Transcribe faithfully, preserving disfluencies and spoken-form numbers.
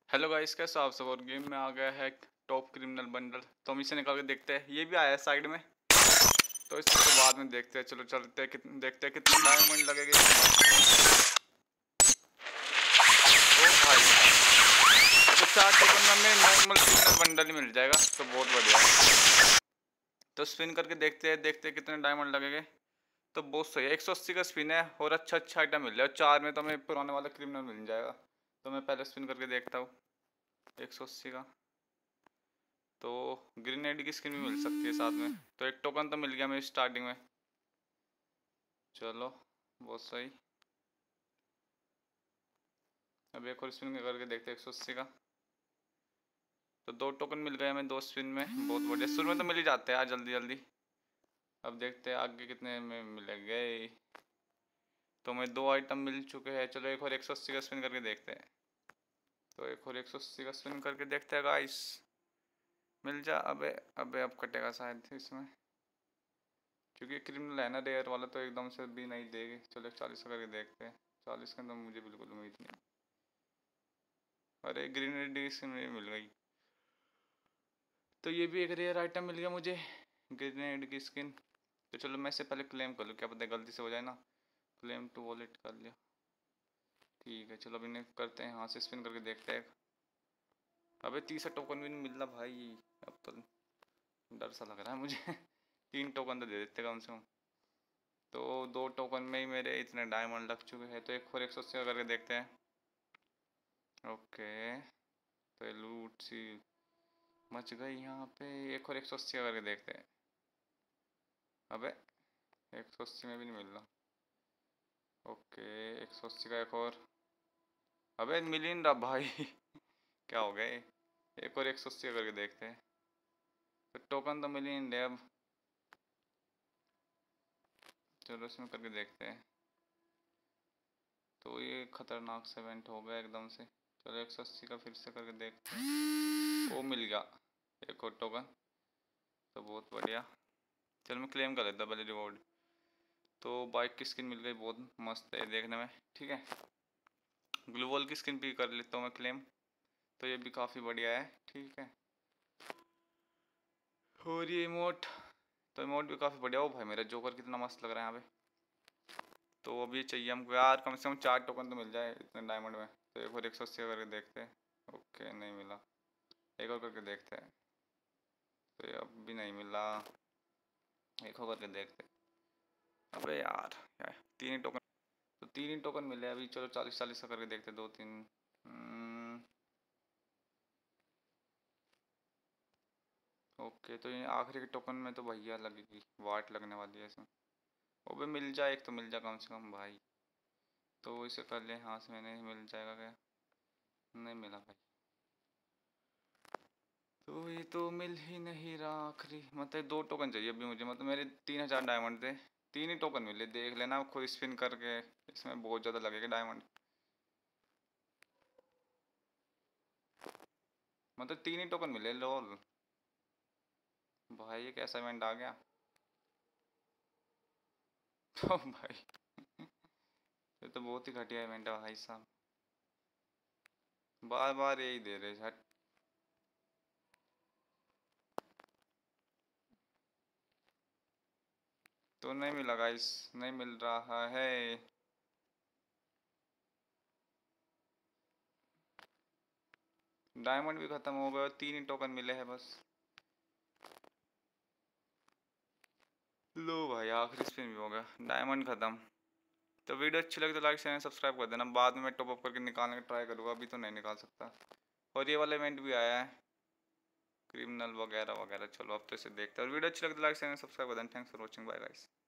Hello guys, कैसे हो आप सब। और गेम में आ गया है टॉप क्रिमिनल बंडल, तो हम इसे निकाल के देखते हैं। ये भी आया है साइड में, तो इसको तो बाद में देखते हैं। चलो चलते हैं, कितने देखते हैं कितने डायमंड लगेंगे। ओ भाई, तो चार टोकन में हमें नॉर्मल क्रिमिनल बंडल ही मिल जाएगा, तो बहुत बढ़िया है। तो स्पिन करके देखते हैं देखते हैं कितने डायमंड लगेंगे। तो बहुत सही है, एक सौ अस्सी का स्पिन है और अच्छा अच्छा आइटम मिल जाएगा। चार में तो हमें पुराने वाला क्रिमिनल मिल जाएगा। तो मैं पहले स्पिन करके देखता हूँ एक सौ अस्सी का। तो ग्रेनेड की स्किन भी मिल सकती है साथ में। तो एक टोकन तो मिल गया मेरी स्टार्टिंग में। चलो बहुत सही। अब एक और स्पिन करके देखते हैं एक सौ अस्सी का। तो दो टोकन मिल गए हमें दो स्पिन में, बहुत बढ़िया। शुरू में तो मिल ही जाते हैं यार जल्दी जल्दी। अब देखते हैं आगे कितने में मिलेंगे। तो हमें दो आइटम मिल चुके हैं। चलो एक और एक सौ अस्सी का स्पिन करके देखते हैं। तो एक और एक सौ अस्सी का स्पिन करके देखते हैं गाइस, मिल जा। अबे अबे अब कटेगा शायद इसमें, क्योंकि क्रिमिनल है ना रेयर वाला, तो एकदम से भी नहीं देगी। चलो चालीस का करके देखते हैं। चालीस के अंदर मुझे बिल्कुल उम्मीद नहीं। अरे ग्रीनरी स्किन मिल गई। तो ये भी एक रेयर आइटम मिल गया मुझे, ग्रेनेड की स्किन। तो चलो मैं इससे पहले क्लेम कर लूँ, क्या पता गलती से हो जाए ना। क्लेम टू वॉलेट कर लिया, ठीक है। चलो अभी नहीं करते हैं, यहाँ से स्पिन करके देखते हैं। अबे तीसरा टोकन भी नहीं मिल रहा भाई, अब तो डर सा लग रहा है मुझे। तीन टोकन तो दे देते कम से कम। तो दो टोकन में ही मेरे इतने डायमंड लग चुके हैं। तो एक और एक सौ अस्सी करके देखते हैं। ओके, तो ये लूट सी मच गई यहाँ पे। एक और एक सौ अस्सी करके देखते हैं। अबे एक सौ अस्सी में भी नहीं मिल रहा। ओके, एक सौ अस्सी का एक और। अबे मिल ही नहीं रहा भाई। क्या हो गए। एक और एक सौ अस्सी करके देखते हैं। तो टोकन तो मिल ही नहीं रहे अब। चलो इसमें करके देखते हैं। तो ये खतरनाक से इवेंट हो गया एकदम से। चलो एक सौ अस्सी का फिर से करके देखते हैं। वो मिल गया एक और टोकन, तो बहुत बढ़िया। चलो मैं क्लेम कर लेता पहले रिवॉर्ड। तो बाइक की स्किन मिल गई, बहुत मस्त है देखने में, ठीक है। ग्लूवॉल की स्किन भी कर लेता हूँ मैं क्लेम। तो ये भी काफ़ी बढ़िया है, ठीक है। और ये इमोट, तो इमोट भी काफ़ी बढ़िया। हो भाई मेरा जोकर कितना मस्त लग रहा है यहाँ पे। तो अभी चाहिए हमको यार कम से कम चार टोकन तो मिल जाए इतने डायमंड में। तो एक और एक सौ अस्सी करके देखते हैं। ओके नहीं मिला, एक और करके देखते हैं। तो ये अब भी नहीं मिला, एक और करके देखते हैं। अबे यार, यार तीन ही टोकन, तो तीन ही टोकन मिले अभी। चलो चालीस चालीस का करके देखते हैं, दो तीन। हम्म, ओके, तो ये आखिरी के टोकन में तो भैया लगेगी, वाट लगने वाली है इसमें। वो भी मिल जाए, एक तो मिल जाए कम से कम भाई। तो इसे कर ले, हाँ से मैंने मिल जाएगा क्या। नहीं मिला भाई। तो ये तो मिल ही नहीं रहा आखिरी। मतलब दो टोकन चाहिए अभी मुझे, मतलब मेरे तीन हजार डायमंड थे। तीन ही टोकन मिले, देख लेना खुद स्पिन करके। इसमें बहुत ज़्यादा लगेगा डायमंड, मतलब तीन ही टोकन मिले। लोल भाई, ये कैसा इवेंट आ गया। तो भाई ये तो बहुत ही घटिया इवेंट है भाई साहब, बार बार यही दे रहे हट। तो नहीं मिला गाइस, नहीं मिल रहा है। डायमंड भी खत्म हो गया, तीन ही टोकन मिले हैं बस। लो भाई आखिरी स्पिन भी हो गया, डायमंड खत्म। तो वीडियो अच्छी लगी तो लाइक शेयर सब्सक्राइब कर देना। बाद में मैं टॉप अप करके निकालने का ट्राई करूँगा, अभी तो नहीं निकाल सकता। और ये वाला इवेंट भी आया है, क्रिमिनल वगैरह वगैरह। चलो अब तो इसे देखते हैं। और वीडियो अच्छी लगी तो लाइक शेयर सब्सक्राइब कर देना। Thanks for watching, bye guys.